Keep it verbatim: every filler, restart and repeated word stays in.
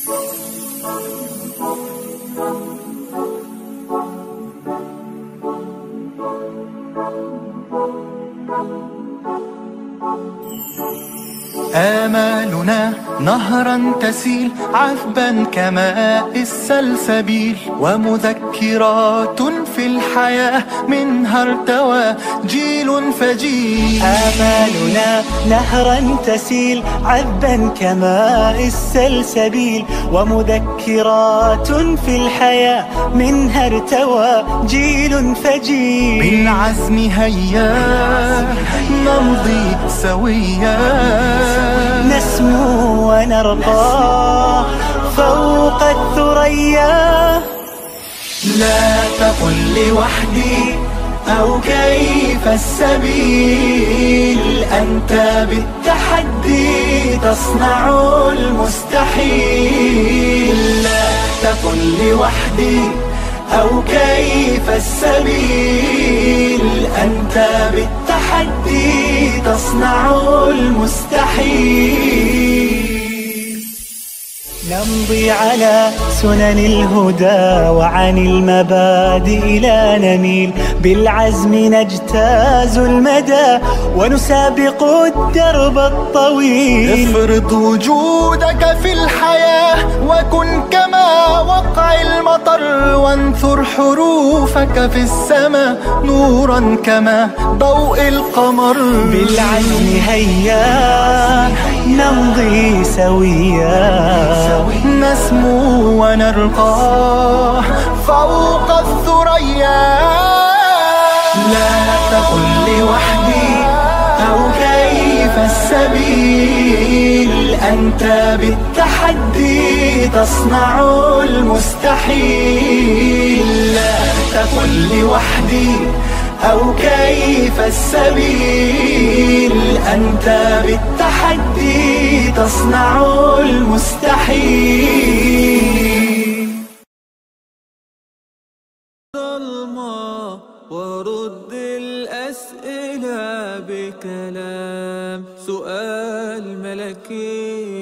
آمالنا نهرا تسيل عذبا كماء السلسبيل، ومذكرات في الحياة منها ارتوى جيل فجيل. آمالنا نهرا تسيل عذبا كماء السلسبيل، ومذكرات في الحياة منها ارتوى جيل فجيل. بالعزم هيا نمضي سويا، نسمو ونرقى فوق الثريا. لا تقل لوحدي أو كيف السبيل، أنت بالتحدي تصنع المستحيل. لا تقل لوحدي أو كيف السبيل، أنت بالتحدي تصنع المستحيل. نمضي على سنن الهدى وعن المبادئ لا نميل، بالعزم نجتاز المدى ونسابق الدرب الطويل. افرض وجودك في الحياة وكن كما وقع المطر، وانثر حروفك في السماء نورا كما ضوء القمر. بالعزم هيا نمضي سويا، نسمو ونرقى فوق الثريا. لا تقل لوحدي أو كيف السبيل، أنت بالتحدي تصنع المستحيل. لا تقل لوحدي أو كيف السبيل، أنت بالتحدي تصنع المستحيل. ظلمة ورد الأسئلة بكلام، سؤال ملكي